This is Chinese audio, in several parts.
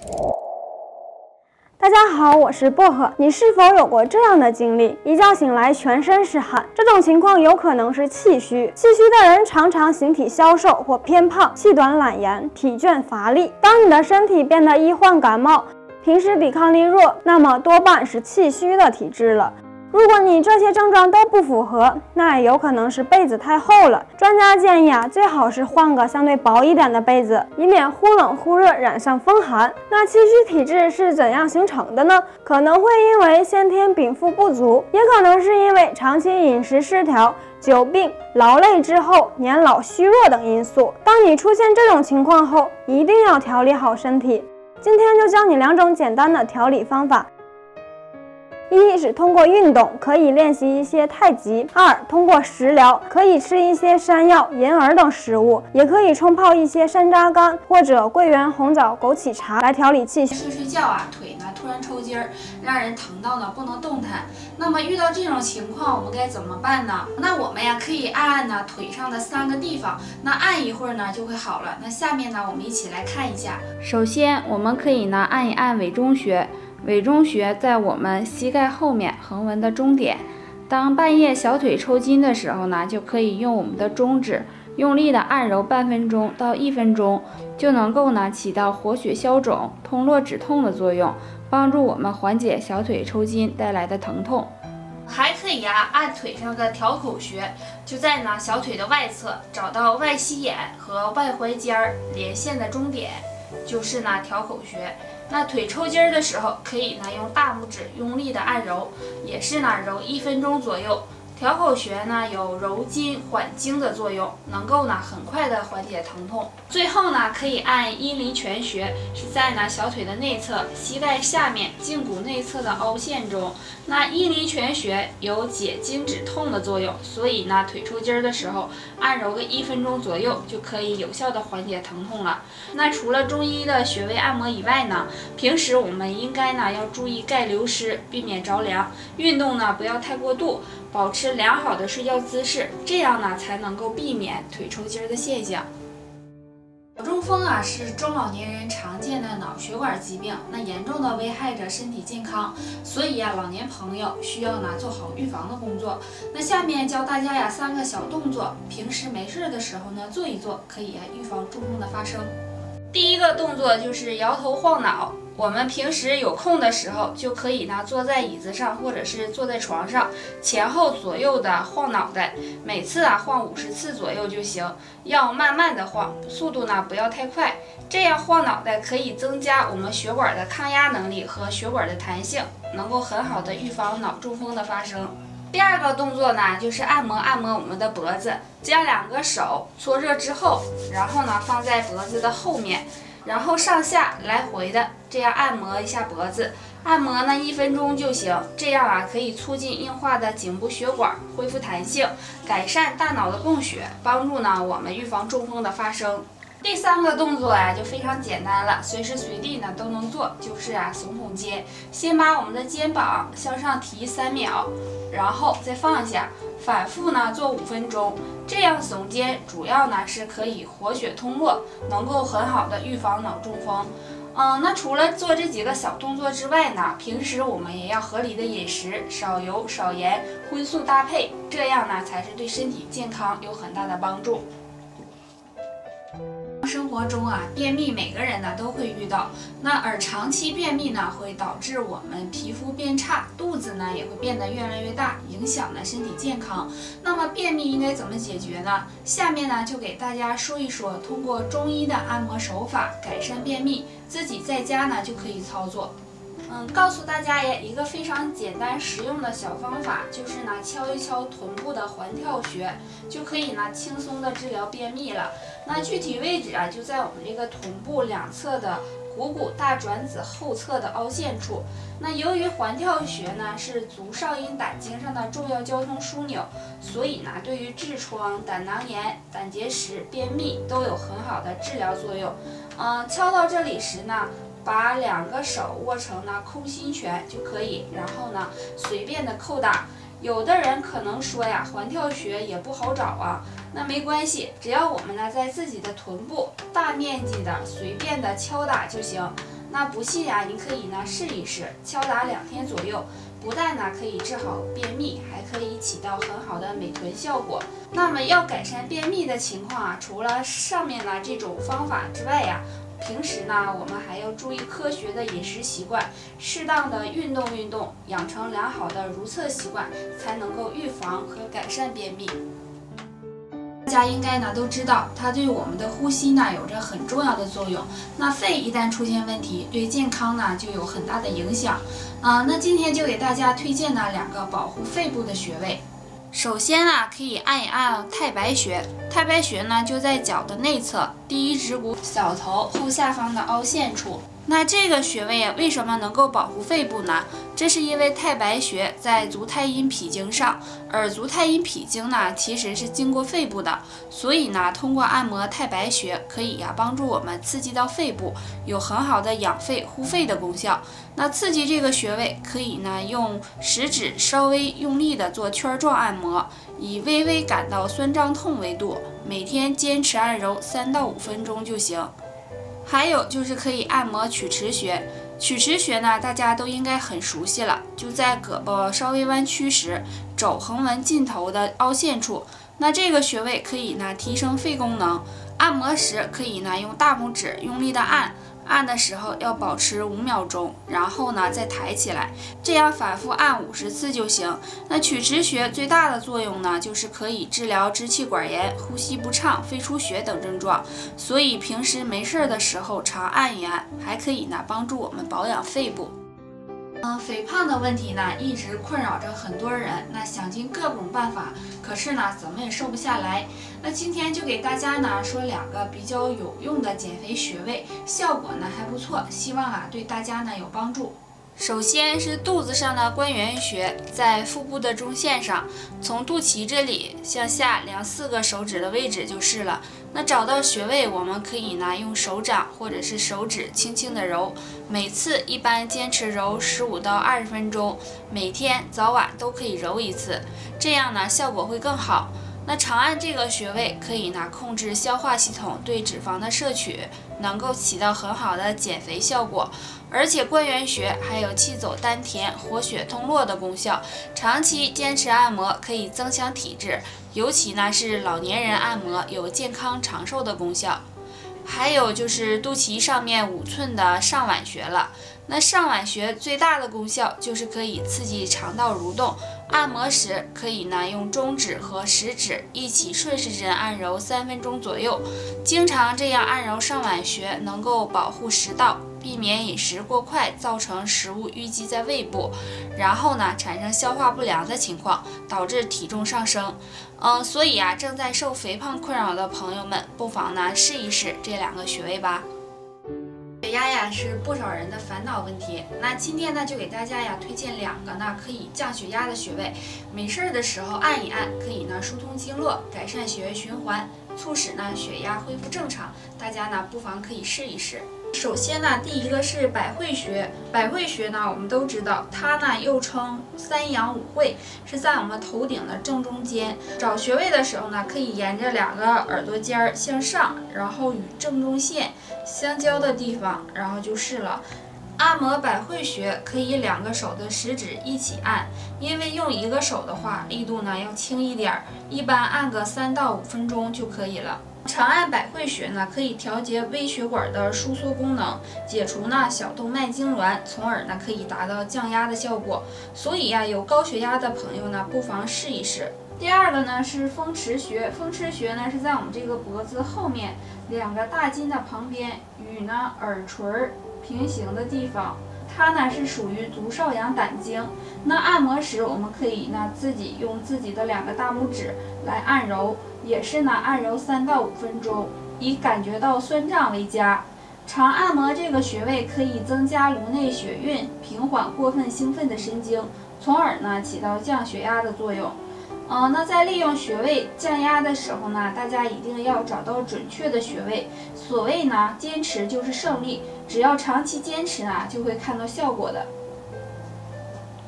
大家好，我是薄荷。你是否有过这样的经历？一觉醒来全身是汗，这种情况有可能是气虚。气虚的人常常形体消瘦或偏胖，气短懒言，疲倦乏力。当你的身体变得易患感冒，平时抵抗力弱，那么多半是气虚的体质了。如果你这些症状都不符合，那也有可能是被子太厚了。专家建议最好是换个相对薄一点的被子，以免忽冷忽热染上风寒。那气虚体质是怎样形成的呢？可能会因为先天禀赋不足，也可能是因为长期饮食失调、久病、劳累之后年老虚弱等因素。当你出现这种情况后，一定要调理好身体。今天就教你2种简单的调理方法。一是通过运动，可以练习一些太极；二，通过食疗，可以吃一些山药、银耳等食物，也可以冲泡一些山楂干或者桂圆、红枣、枸杞茶来调理气虚。 睡觉腿呢突然抽筋儿，让人疼到呢不能动弹。那么遇到这种情况，我们该怎么办呢？那我们可以按腿上的3个地方，那按一会儿呢就会好了。那下面呢我们一起来看一下。 首先我们可以按一按委中穴。委中穴在我们膝盖后面横纹的中点。当半夜小腿抽筋的时候呢，就可以用我们的中指用力的按揉半分钟到1分钟，就能够起到活血消肿、通络止痛的作用，帮助我们缓解小腿抽筋带来的疼痛。 还可以按腿上的挑口穴，就在小腿的外侧，找到外膝眼和外踝尖连线的中点，就是挑口穴。那腿抽筋的时候，可以用大拇指用力的按揉，也是揉1分钟左右。挑口穴有柔筋缓经的作用，能够很快的缓解疼痛。最后可以按阴陵泉穴，是在小腿的内侧，膝盖下面胫骨内侧的凹陷中。那阴陵泉穴有解经止痛的作用，所以腿抽筋的时候按揉个1分钟左右，就可以有效的缓解疼痛了。那除了中医的穴位按摩以外平时我们应该要注意钙流失，避免着凉。运动不要太过度，保持良好的睡觉姿势，这样才能够避免腿抽筋的现象。脑中风是中老年人常见的脑血管疾病，那严重的危害着身体健康，所以老年朋友需要做好预防的工作。那下面教大家3个小动作，平时没事的时候做一做，可以预防中风的发生。第一个动作就是摇头晃脑。我们平时有空的时候，就可以坐在椅子上或者是坐在床上，前后左右的晃脑袋，每次晃50次左右就行，要慢慢的晃，速度不要太快。这样晃脑袋可以增加我们血管的抗压能力和血管的弹性，能够很好的预防脑中风的发生。第二个动作就是按摩我们的脖子，将2个手搓热之后，然后放在脖子的后面，然后上下来回的这样按摩一下脖子，按摩1分钟就行。这样可以促进硬化的颈部血管恢复弹性，改善大脑的供血，帮助我们预防中风的发生。第3个动作就非常简单了，随时随地都能做，就是耸肩。先把我们的肩膀向上提3秒，然后再放下，反复做5分钟。这样耸肩主要是可以活血通络，能够很好的预防脑中风。那除了做这几个小动作之外平时我们也要合理的饮食，少油少盐，荤素搭配，这样才是对身体健康有很大的帮助。生活中便秘每个人都会遇到，而长期便秘会导致我们皮肤变差，肚子也会变得越来越大，影响身体健康。那么便秘应该怎么解决呢？下面就给大家说一说，通过中医的按摩手法改善便秘，自己在家就可以操作。告诉大家一个非常简单实用的小方法，就是敲一敲臀部的环跳穴，就可以轻松的治疗便秘了。那具体位置就在我们这个臀部2侧的股骨大转子后侧的凹陷处。那由于环跳穴是足少阴胆经上的重要交通枢纽，所以对于痔疮、胆囊炎、胆结石、便秘都有很好的治疗作用。敲到这里时把2个手握成空心拳就可以，然后随便的扣打。有的人可能说环跳穴也不好找那没关系，只要我们在自己的臀部大面积的随便的敲打就行。 那不信呀，你可以呢试一试，敲打2天左右，不但呢可以治好便秘，还可以起到很好的美臀效果。那么要改善便秘的情况啊，除了上面呢这种方法之外呀，平时呢我们还要注意科学的饮食习惯，适当的运动，养成良好的如厕习惯，才能够预防和改善便秘。大家应该呢都知道，它对我们的呼吸呢有着很重要的作用。那肺一旦出现问题，对健康呢就有很大的影响。那今天就给大家推荐呢2个保护肺部的穴位。首先呢，可以按一按太白穴。太白穴呢就在脚的内侧，第1指骨小头后下方的凹陷处。那这个穴位为什么能够保护肺部呢？这是因为太白穴在足太阴脾经上，而足太阴脾经呢其实是经过肺部的，所以呢通过按摩太白穴可以帮助我们刺激到肺部，有很好的养肺护肺的功效。那刺激这个穴位可以呢用食指稍微用力的做圈状按摩，以微微感到酸胀痛为度，每天坚持按揉3到5分钟就行。还有就是可以按摩曲池穴。曲池穴呢，大家都应该很熟悉了，就在胳膊稍微弯曲时，肘横纹尽头的凹陷处。那这个穴位可以呢提升肺功能。按摩时可以呢用大拇指用力的按的时候要保持5秒钟，然后呢再抬起来，这样反复按50次就行。那曲池穴最大的作用呢，就是可以治疗支气管炎、呼吸不畅、肺出血等症状，所以平时没事的时候常按一按，还可以呢帮助我们保养肺部。肥胖的问题呢，一直困扰着很多人，那想尽各种办法，可是呢，怎么也瘦不下来。那今天就给大家呢说2个比较有用的减肥穴位，效果呢还不错，希望对大家呢有帮助。首先是肚子上的关元穴，在腹部的中线上，从肚脐这里向下量4个手指的位置就是了。那找到穴位，我们可以呢用手掌或者是手指轻轻的揉，每次一般坚持揉15到20分钟，每天早晚都可以揉1次，这样呢效果会更好。那长按这个穴位可以呢控制消化系统对脂肪的摄取，能够起到很好的减肥效果。而且关元穴还有气走丹田、活血通络的功效，长期坚持按摩可以增强体质，尤其呢是老年人按摩有健康长寿的功效。还有就是肚脐上面5寸的上脘穴了。那上脘穴最大的功效就是可以刺激肠道蠕动，按摩时可以呢用中指和食指一起顺时针按揉3分钟左右。经常这样按揉上脘穴，能够保护食道，避免饮食过快造成食物淤积在胃部，然后呢产生消化不良的情况，导致体重上升。所以正在受肥胖困扰的朋友们，不妨呢试一试这2个穴位吧。血压是不少人的烦恼问题，那今天呢就给大家推荐2个呢可以降血压的穴位，没事的时候按一按，可以呢疏通经络，改善血液循环，促使呢血压恢复正常，大家呢不妨可以试一试。首先呢，第1个是百会穴。百会穴呢，我们都知道，它呢又称3阳5会，是在我们头顶的正中间。找穴位的时候呢，可以沿着2个耳朵尖向上，然后与正中线相交的地方，然后就是了。按摩百会穴可以2个手的食指一起按，因为用1个手的话，力度呢要轻一点，一般按个3到5分钟就可以了。长按百会穴呢，可以调节微血管的收缩功能，解除呢小动脉痉挛，从而呢可以达到降压的效果。所以有高血压的朋友呢，不妨试一试。第2个呢是风池穴。风池穴呢是在我们这个脖子后面2个大筋的旁边，与呢耳垂平行的地方。它呢是属于足少阳胆经。那按摩时，我们可以呢自己用自己的2个大拇指来按揉，也是呢按揉3到5分钟，以感觉到酸胀为佳。常按摩这个穴位可以增加颅内血运，平缓过分兴奋的神经，从而呢起到降血压的作用。那在利用穴位降压的时候呢，大家一定要找到准确的穴位。所谓呢，坚持就是胜利，只要长期坚持呢，就会看到效果的。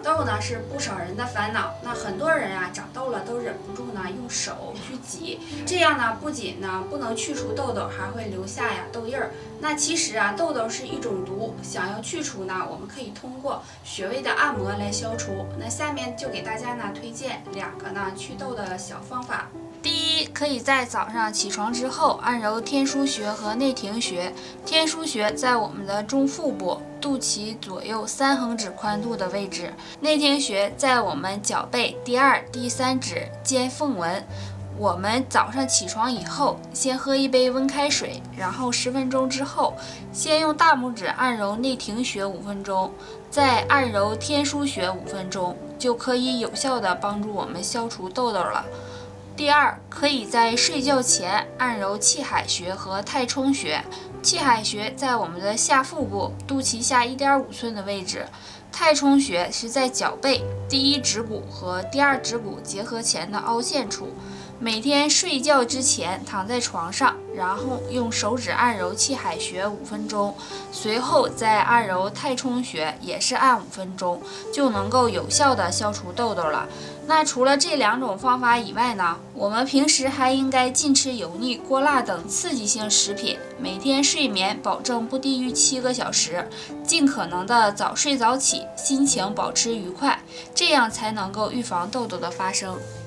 长痘呢是不少人的烦恼，那很多人啊长痘了都忍不住呢用手去挤，这样呢不仅呢不能去除痘痘，还会留下呀痘印儿。那其实啊痘痘是一种毒，想要去除呢，我们可以通过穴位的按摩来消除。那下面就给大家呢推荐2个呢祛痘的小方法。第一，可以在早上起床之后按揉天枢穴和内庭穴。天枢穴在我们的中腹部，肚脐左右3横指宽度的位置；内庭穴在我们脚背第2、第3指间缝纹。我们早上起床以后，先喝一杯温开水，然后10分钟之后，先用大拇指按揉内庭穴5分钟，再按揉天枢穴5分钟，就可以有效的帮助我们消除痘痘了。第2，可以在睡觉前按揉气海穴和太冲穴。气海穴在我们的下腹部，肚脐下1.5寸的位置；太冲穴是在脚背第1指骨和第2指骨结合前的凹陷处。每天睡觉之前躺在床上，然后用手指按揉气海穴5分钟，随后再按揉太冲穴，也是按5分钟，就能够有效的消除痘痘了。那除了这2种方法以外呢，我们平时还应该禁吃油腻、锅辣等刺激性食品，每天睡眠保证不低于7个小时，尽可能的早睡早起，心情保持愉快，这样才能够预防痘痘的发生。